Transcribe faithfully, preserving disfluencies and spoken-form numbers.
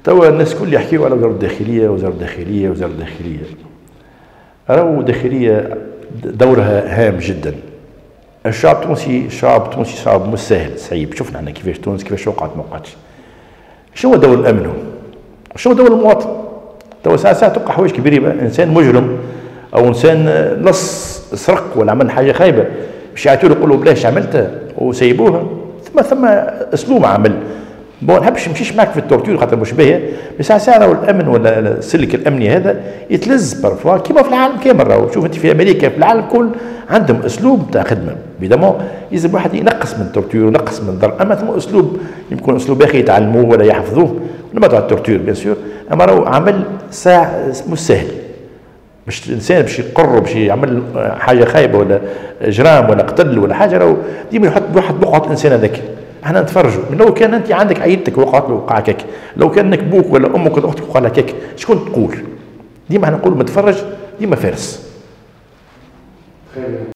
توا الناس كل يحكيوا على وزارة الداخلية وزارة الداخلية وزارة الداخلية. راهو الداخلية دورها هام جدا. الشعب التونسي شعب تونسي شعب مش سهل صعيب، شفنا احنا كيفاش تونس كيفاش وقعت ما وقعتش. شنو هو دور الامن هو؟ شنو دور المواطن؟ توا ساعة ساعة توقع حوايج كبيرة، انسان مجرم او انسان لص سرق ولا عمل حاجة خايبة باش يعيطوا له يقولوا بلاش عملتها وسيبوها، ثم ثم اسلوب عمل. بون نحبش نمشيش معك في التورتور خاطر مش باهيه، بس ساعة ساعة راهو الامن ولا السلك الامني هذا يتلز بارفوا كيما في العالم كامل. راهو شوف انت في امريكا في العالم كل عندهم اسلوب تاع خدمه، بيدامون يلزم واحد ينقص من التورتور وينقص من الضرب، اما ثم اسلوب يمكن اسلوب اخي يتعلموه ولا يحفظوه لما تاع التورتور بيان سور، اما راهو عمل ساعة مش سهل باش الانسان باش يقر باش يعمل حاجه خايبه ولا اجرام ولا قتل ولا حاجه، راهو ديما يحط واحد بقعه الانسان هذاك. احنا نتفرجوا لو كان انت عندك عيلتك وقعت له وقع هكاك، لو كان انك بوك ولا امك ولا اختك وقع هكاك، شكون تقول؟ ديما احنا نقولوا متفرج ديما فارس.